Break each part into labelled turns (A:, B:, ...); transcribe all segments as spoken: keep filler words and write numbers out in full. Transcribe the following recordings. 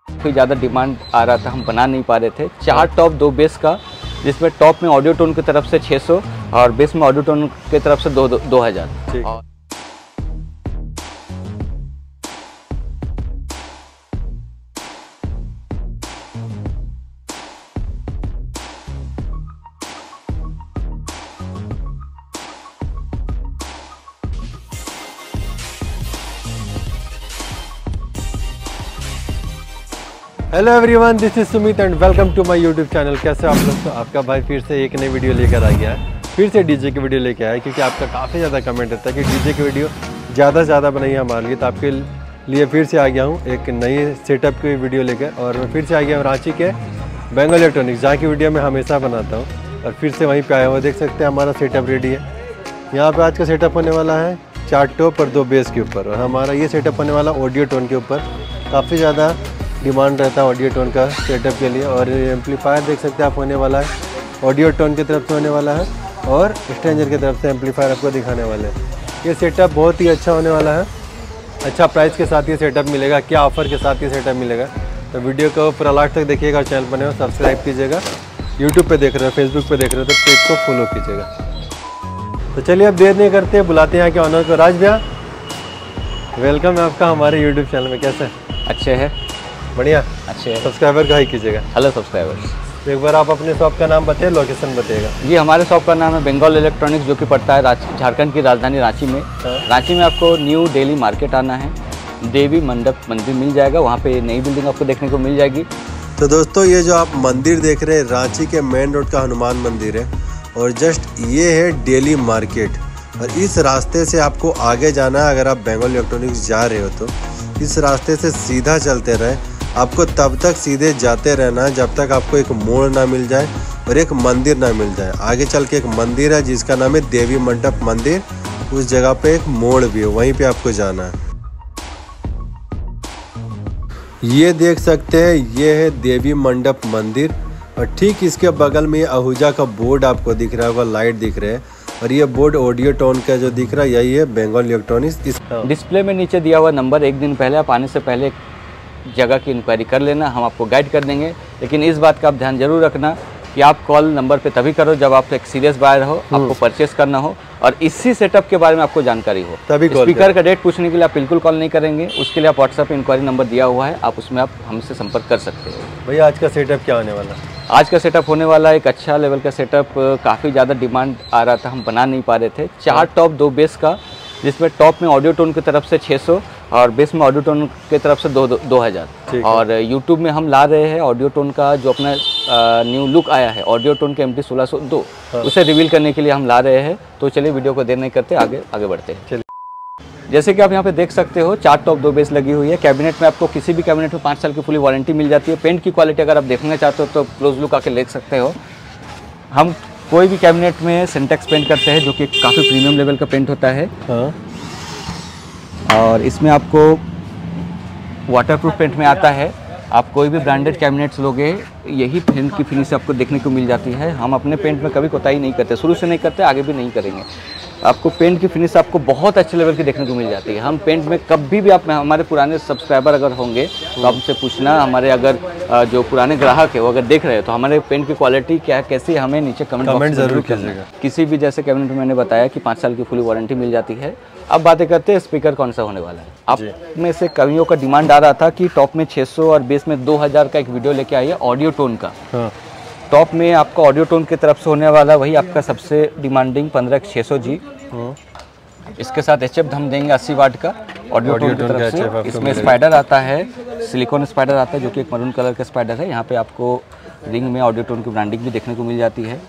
A: काफ़ी ज़्यादा डिमांड आ रहा था, हम बना नहीं पा रहे थे। चार टॉप दो बेस का, जिसमें टॉप में ऑडियो टोन की तरफ से छह सौ और बेस में ऑडियो टोन की तरफ से दो दो हज़ार।
B: Hello everyone, this is Sumit and welcome to my YouTube channel. कैसे आप लोग? तो आपका भाई फिर से एक नई वीडियो लेकर आ गया है, फिर से डीजे की वीडियो लेकर आया है, क्योंकि आपका काफ़ी ज़्यादा कमेंट रहता है कि डीजे की वीडियो ज़्यादा से ज़्यादा बनाइए हमारे लिए। तो आपके लिए फिर से आ गया हूँ एक नई सेटअप की वीडियो लेकर, और मैं फिर से आ गया हूँ रांची के बेंगल इलेक्ट्रॉनिक्स, जहाँ की वीडियो मैं हमेशा बनाता हूँ, और फिर से वहीं पर आया हुआ। देख सकते हैं हमारा सेटअप रेडी है। यहाँ पर आज का सेटअप होने वाला है चार टॉप और दो बेस के ऊपर, और हमारा ये सेटअप होने वाला ऑडियो टोन के ऊपर। काफ़ी ज़्यादा डिमांड रहता है ऑडियो टोन का सेटअप के लिए। और एम्पलीफायर देख सकते हैं आप होने वाला है ऑडियो टोन की तरफ से होने वाला है, और स्ट्रेंजर की तरफ से एम्पलीफायर आपको दिखाने वाले हैं। ये सेटअप बहुत ही अच्छा होने वाला है, अच्छा प्राइस के साथ ये सेटअप मिलेगा। क्या ऑफर के साथ ये सेटअप मिलेगा, तो वीडियो को पूरा लास्ट तक देखिएगा। और चैनल बने हो सब्सक्राइब कीजिएगा। यूट्यूब पर देख रहे हो, फेसबुक पर देख रहे हो तो पेज को फॉलो कीजिएगा। तो चलिए अब देर नहीं करते, बुलाते हैं यहाँ के ऑनर को। राज भैया, वेलकम है आपका हमारे यूट्यूब चैनल में। कैसे?
A: अच्छे है,
B: बढ़िया,
A: अच्छे है।
B: सब्सक्राइबर का ही कीजिएगा।
A: हेलो सब्सक्राइबर्स,
B: तो एक बार आप अपने शॉप का नाम बताइए, लोकेशन बताइएगा।
A: जी, हमारे शॉप का नाम है बेंगल इलेक्ट्रॉनिक्स, जो कि पड़ता है झारखंड की राजधानी रांची में।
B: हाँ।
A: रांची में आपको न्यू डेली मार्केट आना है, देवी मंडप मंदिर मिल जाएगा, वहाँ पे नई बिल्डिंग आपको देखने को मिल जाएगी।
B: तो दोस्तों, ये जो आप मंदिर देख रहे हैं रांची के मेन रोड का हनुमान मंदिर है, और जस्ट ये है डेली मार्केट। और इस रास्ते से आपको आगे जाना है। अगर आप बेंगल इलेक्ट्रॉनिक्स जा रहे हो तो इस रास्ते से सीधा चलते रहे, आपको तब तक सीधे जाते रहना है जब तक आपको एक मोड़ ना मिल जाए और एक मंदिर ना मिल जाए। आगे चल के एक मंदिर है जिसका नाम है देवी मंडप मंदिर, उस जगह पे एक मोड़ भी है, वहीं पे आपको जाना है। ये देख सकते हैं, ये है देवी मंडप मंदिर, और ठीक इसके बगल में आहूजा का बोर्ड आपको दिख रहा होगा, लाइट दिख रहे हैं। और ये बोर्ड ऑडियो टोन का जो दिख रहा है, यही है बेंगल इलेक्ट्रॉनिक्स। इस
A: डिस्प्ले में नीचे दिया हुआ नंबर, एक दिन पहले आप आने से पहले जगह की इंक्वायरी कर लेना, हम आपको गाइड कर देंगे। लेकिन इस बात का आप ध्यान जरूर रखना कि आप कॉल नंबर पे तभी करो जब आप एक सीरियस बायर हो, आपको परचेस करना हो और इसी सेटअप के बारे में आपको जानकारी हो, तभी स्पीकर का डेट पूछने के लिए आप बिल्कुल कॉल नहीं करेंगे। उसके लिए आप व्हाट्सएप पे इंक्वायरी नंबर दिया हुआ है, आप उसमें आप हमसे संपर्क कर सकते हो।
B: भैया, आज का सेटअप क्या होने वाला है?
A: आज का सेटअप होने वाला एक अच्छा लेवल का सेटअप। काफ़ी ज़्यादा डिमांड आ रहा था, हम बना नहीं पा रहे थे। चार टॉप दो बेस का, जिसमें टॉप में ऑडियो टोन की तरफ से छह सौ और बेस में ऑडियो टोन की तरफ से दो दो हज़ार। और यूट्यूब में हम ला रहे हैं ऑडियो टोन का जो अपना न्यू लुक आया है, audio tone K M T सोलह सौ दो, उसे रिवील करने के लिए हम ला रहे हैं। तो चलिए वीडियो को देर नहीं करते, आगे आगे बढ़ते हैं। चलिए, जैसे कि आप यहाँ पे देख सकते हो, चार टॉप दो बेस लगी हुई है। कैबिनेट में आपको किसी भी कैबिनेट में पाँच साल की फुली वारंटी मिल जाती है। पेंट की क्वालिटी अगर आप देखना चाहते हो तो क्लोज लुक आके देख सकते हो। हम कोई भी कैबिनेट में सिंटेक्स पेंट करते हैं, जो कि काफ़ी प्रीमियम लेवल का पेंट होता है। हाँ। और इसमें आपको वाटरप्रूफ पेंट में आता है। आप कोई भी ब्रांडेड कैबिनेट्स लोगे, यही पेंट की फिनिश आपको देखने को मिल जाती है। हम अपने पेंट में कभी कोताही नहीं करते, शुरू से नहीं करते, आगे भी नहीं करेंगे। आपको पेंट की फिनिश आपको बहुत अच्छे लेवल की देखने को मिल जाती है। हम पेंट में कभी भी, आप हमारे पुराने सब्सक्राइबर अगर होंगे तो आपसे पूछना, हमारे अगर जो पुराने ग्राहक है वो अगर देख रहे हैं तो हमारे पेंट की क्वालिटी क्या है, कैसी, हमें नीचे कमेंट कमेंट जरूर कीजिएगा। किसी भी जैसे कैबिनेट में मैंने बताया कि पाँच साल की फुली वारंटी मिल जाती है। अब बातें करते हैं स्पीकर कौन सा होने वाला है। आप में से कवियों का डिमांड आ रहा था कि टॉप में छह सौ और बेस में दो हज़ार का एक वीडियो लेके आइए ऑडियो टोन का। हाँ। टॉप में आपका ऑडियो टोन की तरफ से होने वाला वही आपका सबसे डिमांडिंग पंद्रह छः सौ जी। इसके साथ एच एफ हम देंगे अस्सी वाट का ऑडियो टोन की तरफ से। इसमें स्पाइडर आता है, सिलिकॉन स्पाइडर आता है, जो कि एक मरून कलर का स्पाइडर है। यहाँ पे आपको रिंग में ऑडियो टोन की ब्रांडिंग भी देखने को मिल जाती है।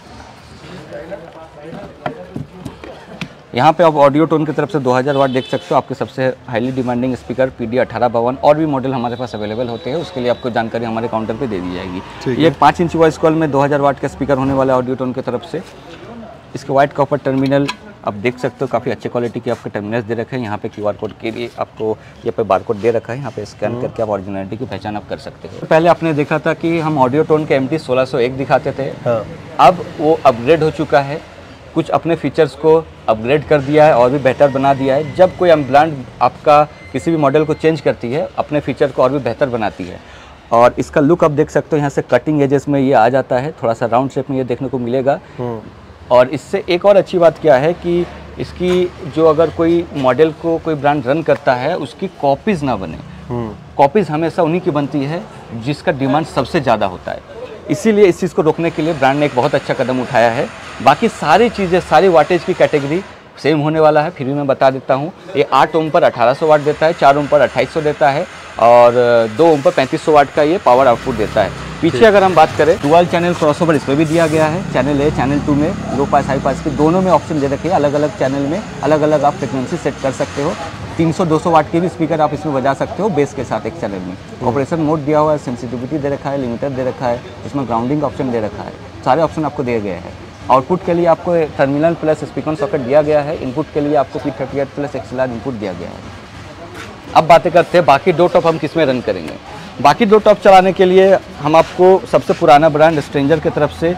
A: यहाँ पे आप ऑडियो टोन की तरफ से दो हज़ार वाट देख सकते हो। आपके सबसे highly demanding speaker P D अठारह बावन, और भी मॉडल हमारे पास अवेलेबल होते हैं, उसके लिए आपको जानकारी हमारे काउंटर पे दे दी जाएगी। ये पाँच इंच वॉइस कॉल में दो हज़ार वाट का स्पीकर होने वाला है ऑडियो टोन की तरफ से। इसके वाइट कॉपर टर्मिनल आप देख सकते हो, काफ़ी अच्छे क्वालिटी के आपके टर्मिनल्स दे रखे हैं। यहाँ पे क्यू आर कोड के लिए आपको ये पे बार कोड दे रखा है, यहाँ पे स्कैन करके आप ओरिजिनलिटी की पहचान आप कर सकते हो। पहले आपने देखा था कि हम audio tone K M T सोलह सौ एक दिखाते थे। हाँ। अब वो अपग्रेड हो चुका है, कुछ अपने फीचर्स को अपग्रेड कर दिया है और भी बेहतर बना दिया है। जब कोई ब्रांड आपका किसी भी मॉडल को चेंज करती है, अपने फीचर को और भी बेहतर बनाती है। और इसका लुक आप देख सकते हो, यहाँ से कटिंग एजेस में ये आ जाता है, थोड़ा सा राउंड शेप में ये देखने को मिलेगा। और इससे एक और अच्छी बात क्या है कि इसकी जो अगर कोई मॉडल को कोई ब्रांड रन करता है उसकी कॉपीज़ ना बने। कॉपीज़ हमेशा उन्हीं की बनती है जिसका डिमांड सबसे ज़्यादा होता है, इसीलिए इस चीज़ को रोकने के लिए ब्रांड ने एक बहुत अच्छा कदम उठाया है। बाकी सारी चीज़ें, सारी वाटेज की कैटेगरी सेम होने वाला है, फिर भी मैं बता देता हूँ। ये आठ ओम पर अठारह सौ वाट देता है, चार ओम पर अट्ठाईस सौ देता है और दो ओम पर पैंतीस सौ वाट का ये पावर आउटपुट देता है। पीछे अगर हम बात करें, डुअल चैनल क्रॉसओवर इसमें भी दिया गया है। चैनल ए, चैनल टू में लो पास हाई पास के दोनों में ऑप्शन दे रखे हैं। अलग अलग चैनल में अलग अलग आप फ्रिक्वेंसी सेट कर सकते हो। तीन सौ दो सौ वाट के भी स्पीकर आप इसमें बजा सकते हो बेस के साथ एक चैनल में। ऑपरेशन मोड दिया हुआ है, सेंसिटिविटी दे रखा है, लिमिटर दे रखा है, इसमें ग्राउंडिंग ऑप्शन दे रखा है, सारे ऑप्शन आपको दिए गए हैं। आउटपुट के लिए आपको टर्मिनल प्लस स्पीकर सॉकेट दिया गया है। इनपुट के लिए आपको P thirty eight plus XLR input दिया गया है। अब बातें करते हैं बाकी दो टॉप हम किस में रन करेंगे। बाकी दो टॉप चलाने के लिए हम आपको सबसे पुराना ब्रांड स्ट्रेंजर की तरफ से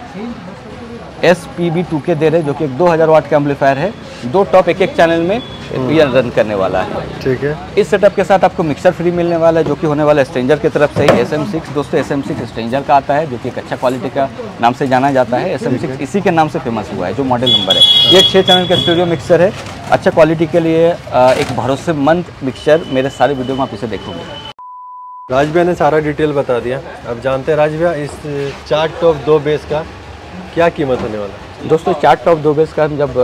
A: एस पी बी टू के दे रहे हैं, जो कि एक दो हज़ार वाट का एम्पलीफायर है। दो टॉप एक एक चैनल में ये रन करने वाला है।
B: ठीक है।
A: इस सेटअप के साथ आपको मिक्सर फ्री मिलने वाला है, जो कि होने वाला है स्ट्रेंजर की तरफ से एस एम सिक्स। दोस्तों एस एम सिक्स स्ट्रेंजर का आता है, जो कि एक अच्छा क्वालिटी का नाम से जाना जाता है। एस एम सिक्स इसी के नाम से फेमस हुआ है, जो मॉडल नंबर है। ये छः चैनल का स्टूडियो मिक्सर है, अच्छा क्वालिटी के लिए एक भरोसेमंद मिक्सर। मेरे सारे वीडियो में आप इसे देखोगे।
B: राज भैया ने सारा डिटेल बता दिया। अब जानते हैं राज भैया, इस चार टॉप दो बेस का क्या कीमत होने वाला है?
A: दोस्तों चार टॉप दो बेस का हम जब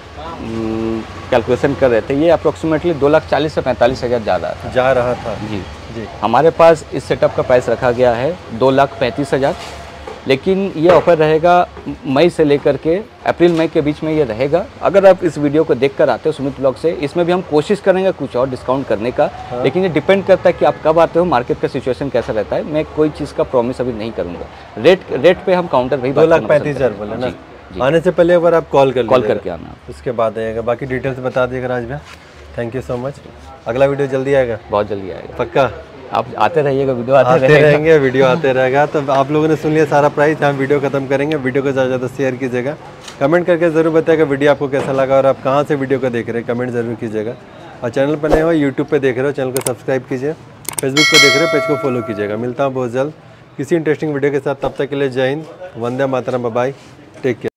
A: कैलकुलेशन कर रहे थे, ये अप्रोक्सीमेटली दो लाख चालीस से पैंतालीस हज़ार जा रहा था
B: जा रहा था
A: जी
B: जी।
A: हमारे पास इस सेटअप का प्राइस रखा गया है दो लाख पैंतीस हज़ार, लेकिन ये ऑफर रहेगा मई से लेकर के अप्रैल मई के बीच में ये रहेगा। अगर आप इस वीडियो को देखकर आते हो सुमित ब्लॉग से, इसमें भी हम कोशिश करेंगे कुछ और डिस्काउंट करने का। हाँ। लेकिन ये डिपेंड करता है कि आप कब आते हो, मार्केट का सिचुएशन कैसा रहता है। मैं कोई चीज़ का प्रॉमिस अभी नहीं करूँगा। रेट रेट पे हम काउंटर भाई
B: दो लाख पैंतीस हज़ार बोले ना। आने से पहले एक बार आप कॉल कर
A: कॉल करके आना,
B: उसके बाद आएगा। बाकी डिटेल्स बता दिएगा राज भैया। Thank you so much. अगला वीडियो जल्दी आएगा?
A: बहुत जल्दी आएगा,
B: पक्का।
A: आप आते रहिएगा, वीडियो आते,
B: आते रहेंगे, वीडियो आते रहेगा। तो आप लोगों ने सुन लिया सारा प्राइस। हम वीडियो खत्म करेंगे। वीडियो को ज़्यादा ज़्यादा शेयर कीजिएगा, कमेंट करके ज़रूर बताइएगा वीडियो आपको कैसा लगा और आप कहाँ से वीडियो को देख रहे हैं, कमेंट ज़रूर कीजिएगा। और चैनल पर नए हो, यूट्यूब पे देख रहे हो, चैनल को सब्सक्राइब कीजिए। फेसबुक पे देख रहे हो, पेज को फॉलो कीजिएगा। मिलता हूँ बहुत जल्द किसी इंटरेस्टिंग वीडियो के साथ। तब तक के लिए जय हिंद, वंदे मातरम, बाय बाय, टेक केयर।